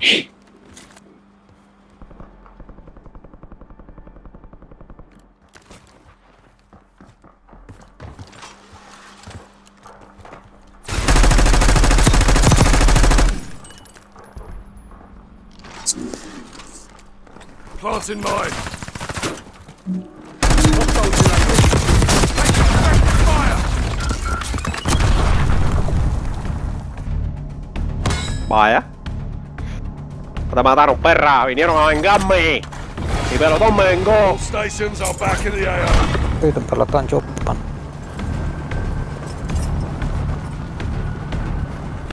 Planting mine. Vaya. Te mataron, perra. Vinieron a vengarme. Y pelotón me vengó. Stations are back in the AO. Yritän pelata choppan.